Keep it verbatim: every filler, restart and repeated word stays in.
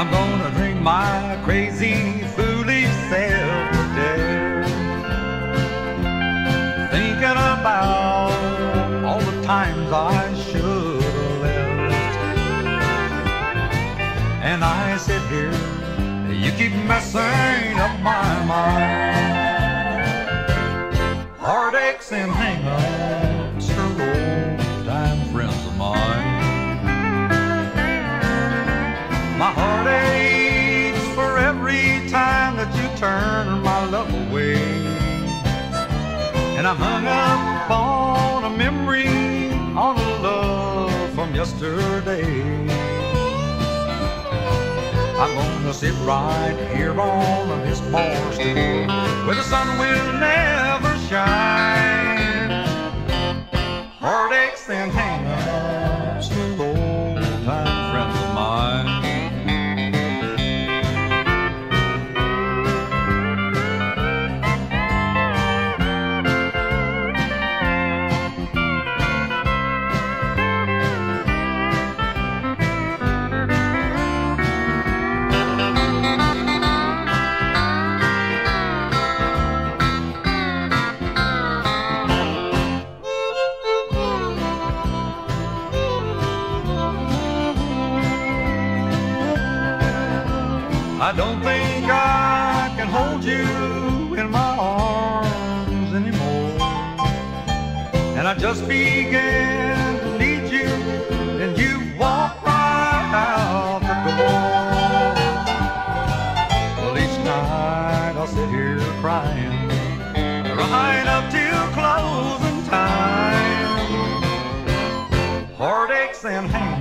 I'm gonna drink my crazy, foolish self to death, thinking about all the times I should have left. And I sit here, you keep messing up my mind. Heartaches and hang-ups are old-time friends of mine. My heart aches for every time that you turn my love away, and I'm hung up on a memory, on a love from yesterday. I'm gonna sit right here on this bar stool where the sun will never shine. Heartaches and hang-ups for old-time friends of mine. I don't think I can hold you in my arms anymore, and I just began to need you, and you walked right out the door. Well, each night I'll sit here crying, right up till closing time. Heartaches and hang